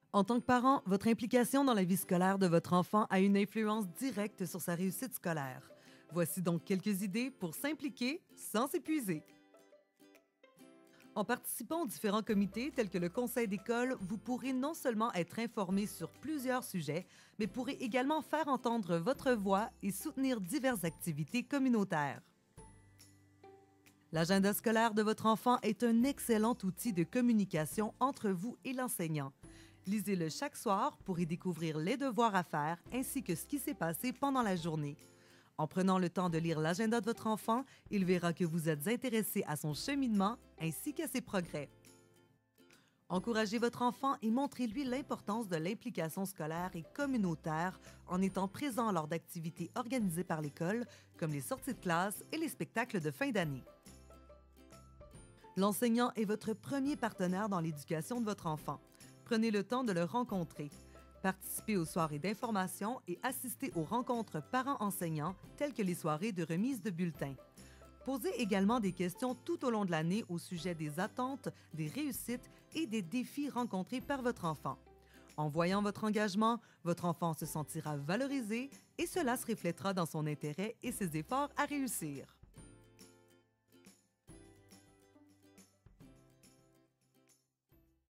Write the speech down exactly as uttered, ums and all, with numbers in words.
En tant que parent, votre implication dans la vie scolaire de votre enfant a une influence directe sur sa réussite scolaire. Voici donc quelques idées pour s'impliquer sans s'épuiser. En participant aux différents comités tels que le conseil d'école, vous pourrez non seulement être informé sur plusieurs sujets, mais pourrez également faire entendre votre voix et soutenir diverses activités communautaires. L'agenda scolaire de votre enfant est un excellent outil de communication entre vous et l'enseignant. Lisez-le chaque soir pour y découvrir les devoirs à faire ainsi que ce qui s'est passé pendant la journée. En prenant le temps de lire l'agenda de votre enfant, il verra que vous êtes intéressé à son cheminement ainsi qu'à ses progrès. Encouragez votre enfant et montrez-lui l'importance de l'implication scolaire et communautaire en étant présent lors d'activités organisées par l'école, comme les sorties de classe et les spectacles de fin d'année. L'enseignant est votre premier partenaire dans l'éducation de votre enfant. Prenez le temps de le rencontrer. Participez aux soirées d'information et assistez aux rencontres parents-enseignants telles que les soirées de remise de bulletins. Posez également des questions tout au long de l'année au sujet des attentes, des réussites et des défis rencontrés par votre enfant. En voyant votre engagement, votre enfant se sentira valorisé et cela se reflètera dans son intérêt et ses efforts à réussir.